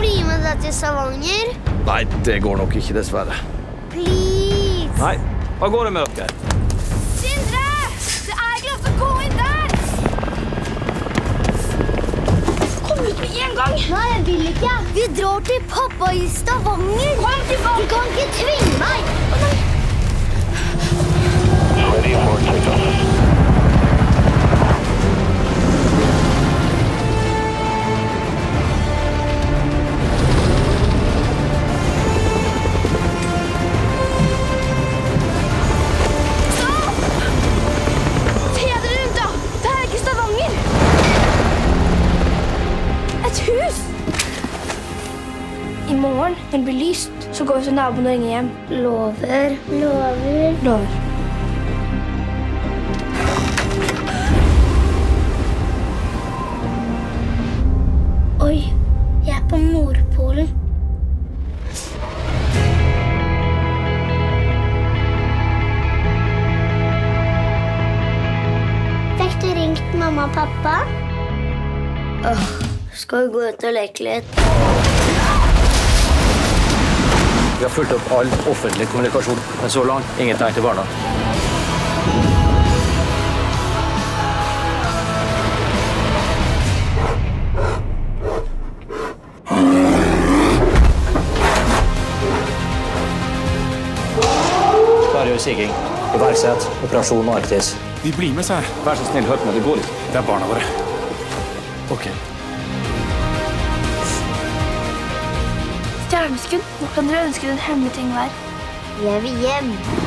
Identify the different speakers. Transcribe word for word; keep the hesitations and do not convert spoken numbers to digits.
Speaker 1: bli med deg til Stavanger?
Speaker 2: Nei, det går nok ikke, dessverre.
Speaker 1: Please!
Speaker 2: Nei, hva går det med dere?
Speaker 1: Sindre! Det er ikke lov til å gå inn der! Kom ut med en gang! Nei, jeg vil ikke. Vi drar til pappa i Stavanger. Kom tilbake! Du kan ikke tvinge meg.
Speaker 3: Ready for takeoff.
Speaker 4: I morgen, når det blir lyst, så går vi til naboen og ringer hjem.
Speaker 1: Lover. Lover.
Speaker 4: Lover.
Speaker 1: Oi, jeg er på Nordpolen. Fikk du ringt mamma og pappa? Åh, skal vi gå ut og leke litt?
Speaker 2: Vi har fulgt opp all offentlig kommunikasjon, men så langt ingen tegn til barna. Klargjør siging. Iverksett. Operasjon Arktis.
Speaker 5: Vi blir med, sa jeg.
Speaker 2: Vær så snill, hør på meg. Det går ikke.
Speaker 5: Det er barna våre.
Speaker 2: Ok.
Speaker 4: Stjerneskudd, hvor kan dere ønske den hemmelige ting være?
Speaker 1: Jeg vil hjem.